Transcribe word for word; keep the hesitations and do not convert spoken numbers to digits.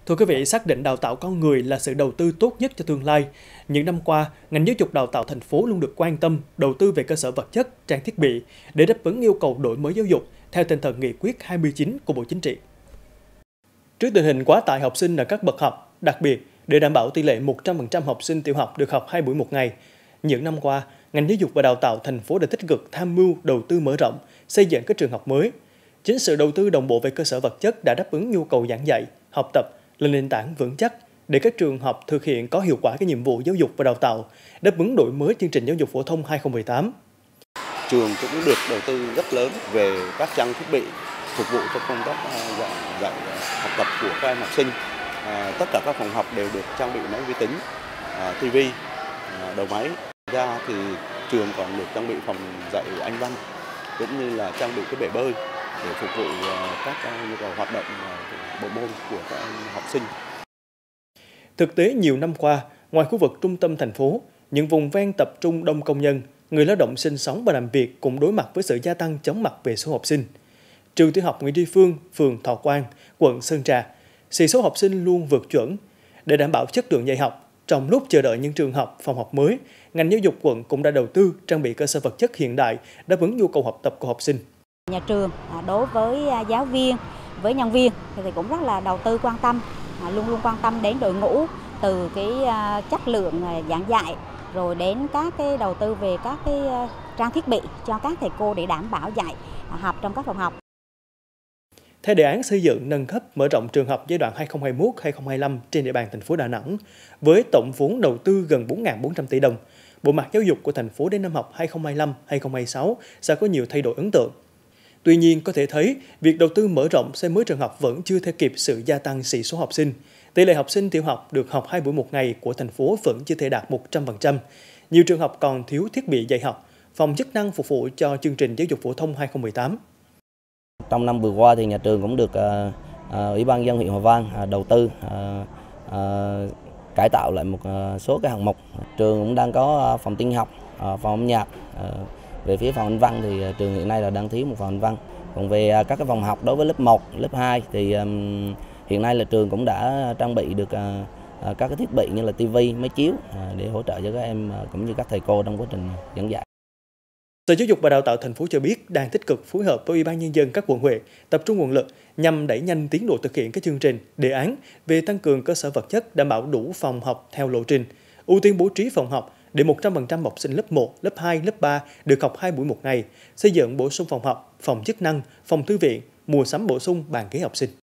Thưa quý vị, xác định đào tạo con người là sự đầu tư tốt nhất cho tương lai. Những năm qua, ngành giáo dục đào tạo thành phố luôn được quan tâm, đầu tư về cơ sở vật chất, trang thiết bị để đáp ứng yêu cầu đổi mới giáo dục theo tinh thần nghị quyết hai mươi chín của Bộ Chính trị. Trước tình hình quá tải học sinh ở các bậc học, đặc biệt để đảm bảo tỷ lệ một trăm phần trăm học sinh tiểu học được học hai buổi một ngày, những năm qua, ngành giáo dục và đào tạo thành phố đã tích cực tham mưu đầu tư mở rộng, xây dựng các trường học mới. Chính sự đầu tư đồng bộ về cơ sở vật chất đã đáp ứng nhu cầu giảng dạy, học tập là nền tảng vững chắc để các trường học thực hiện có hiệu quả cái nhiệm vụ giáo dục và đào tạo, đáp ứng đổi mới chương trình giáo dục phổ thông hai không một tám. Trường cũng được đầu tư rất lớn về các trang thiết bị phục vụ cho công tác dạy, dạy học tập của các em học sinh. À, tất cả các phòng học đều được trang bị máy vi tính, à, ti vi, à, đầu máy. Ra thì trường còn được trang bị phòng dạy Anh văn cũng như là trang bị cái bể bơi để phục vụ các nhu cầu hoạt động bộ môn của các em học sinh. Thực tế nhiều năm qua, ngoài khu vực trung tâm thành phố, những vùng ven tập trung đông công nhân, người lao động sinh sống và làm việc cũng đối mặt với sự gia tăng chóng mặt về số học sinh. Trường tiểu học Nguyễn Tri Phương, phường Thọ Quang, quận Sơn Trà, sĩ số học sinh luôn vượt chuẩn. Để đảm bảo chất lượng dạy học, trong lúc chờ đợi những trường học, phòng học mới, ngành giáo dục quận cũng đã đầu tư trang bị cơ sở vật chất hiện đại đáp ứng nhu cầu học tập của học sinh. Nhà trường đối với giáo viên, với nhân viên thì cũng rất là đầu tư quan tâm, luôn luôn quan tâm đến đội ngũ, từ cái chất lượng giảng dạy rồi đến các cái đầu tư về các cái trang thiết bị cho các thầy cô để đảm bảo dạy học trong các phòng học. Theo đề án xây dựng nâng cấp mở rộng trường học giai đoạn hai không hai mốt đến hai không hai lăm trên địa bàn thành phố Đà Nẵng, với tổng vốn đầu tư gần bốn nghìn bốn trăm tỷ đồng, bộ mặt giáo dục của thành phố đến năm học hai không hai lăm đến hai không hai sáu sẽ có nhiều thay đổi ấn tượng. Tuy nhiên, có thể thấy, việc đầu tư mở rộng xây mới trường học vẫn chưa theo kịp sự gia tăng sĩ số học sinh. Tỷ lệ học sinh tiểu học được học hai buổi một ngày của thành phố vẫn chưa thể đạt một trăm phần trăm. Nhiều trường học còn thiếu thiết bị dạy học, phòng chức năng phục vụ cho chương trình giáo dục phổ thông hai không một tám. Trong năm vừa qua thì nhà trường cũng được uh, uh, Ủy ban nhân dân huyện Hòa Vang uh, đầu tư uh, uh, cải tạo lại một uh, số cái hạng mục. Trường cũng đang có uh, phòng tin học, uh, phòng âm nhạc. Uh, về phía phòng Anh văn thì uh, trường hiện nay là đang thiếu một phòng Anh văn. Còn về uh, các cái phòng học đối với lớp một, lớp hai thì um, hiện nay là trường cũng đã trang bị được uh, uh, các cái thiết bị như là ti vi, máy chiếu uh, để hỗ trợ cho các em uh, cũng như các thầy cô trong quá trình giảng dạy. Sở Giáo dục và Đào tạo thành phố cho biết đang tích cực phối hợp với Ủy ban nhân dân các quận huyện tập trung nguồn lực nhằm đẩy nhanh tiến độ thực hiện các chương trình, đề án về tăng cường cơ sở vật chất đảm bảo đủ phòng học theo lộ trình, ưu tiên bố trí phòng học để một trăm phần trăm học sinh lớp một, lớp hai, lớp ba được học hai buổi một ngày, xây dựng bổ sung phòng học, phòng chức năng, phòng thư viện, mua sắm bổ sung bàn ghế học sinh.